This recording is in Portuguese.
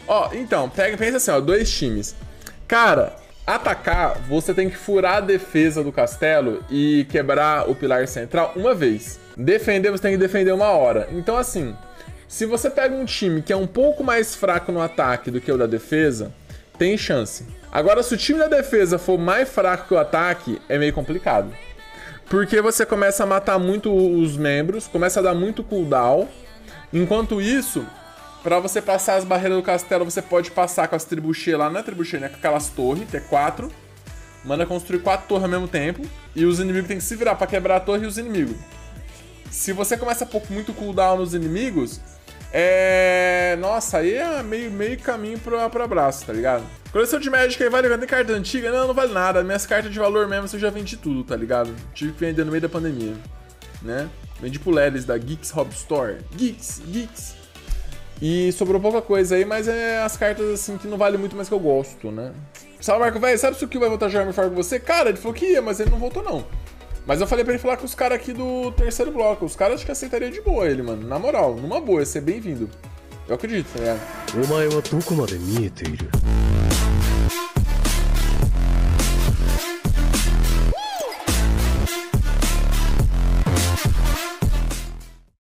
Ó, então, pensa assim, ó, dois times. Cara, atacar, você tem que furar a defesa do castelo e quebrar o pilar central uma vez. Defender, você tem que defender uma hora. Então, assim, se você pega um time que é um pouco mais fraco no ataque do que o da defesa, tem chance. Agora, se o time da defesa for mais fraco que o ataque, é meio complicado. Porque você começa a matar muito os membros, começa a dar muito cooldown. Enquanto isso, pra você passar as barreiras do castelo, você pode passar com as trebuchet lá, não é trebuchet, né? Com aquelas torres, que é 4. Manda construir 4 torres ao mesmo tempo. E os inimigos tem que se virar pra quebrar a torre e os inimigos. Se você começa a pôr muito cooldown nos inimigos, nossa, aí é meio caminho pra braço, tá ligado? Coleção de Magic aí vale vender carta antiga? Não vale nada. Minhas cartas de valor mesmo, eu já vendi tudo, tá ligado? Tive que vender no meio da pandemia, né? Vendi pro Lelis da Geeks Hobby Store. Geeks. E sobrou pouca coisa aí, mas é as cartas assim que não valem muito, mas que eu gosto, né? Salve, Marco, velho, sabe se o Kill vai voltar a jogar Army com você? Cara, ele falou que ia, mas ele não voltou não. Mas eu falei pra ele falar com os caras aqui do terceiro bloco. Os caras acho que aceitariam de boa ele, mano. Na moral, numa boa, ia ser bem-vindo. Eu acredito, tá ligado?